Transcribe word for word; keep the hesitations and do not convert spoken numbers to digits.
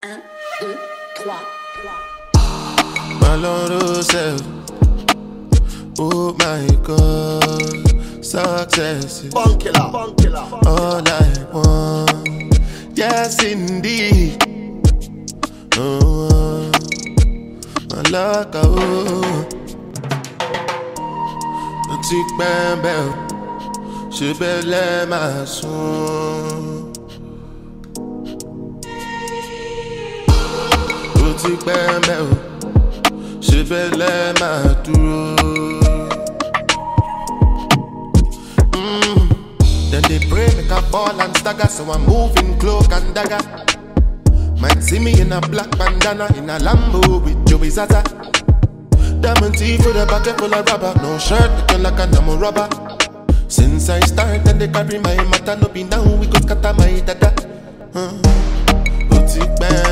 Un, deux, trois. My Lord yourself. Oh my God, success is Bun killer, bun killer. all I want. Yes, indeed. Oh, my luck, oh. The tick bam bell, she belle my son. The tick bam bell, she belle my duro. Then they pray, make a ball and stagger, so I'm moving cloak and dagger. Might see me in a black bandana, in a Lambo with Joey Zaza. Diamond teeth with a bucket full of rubber, no shirt looking like a namo rubber. Since I started, then they carry my matter, no be down, we go scatter my dada. Huh. Boutique band.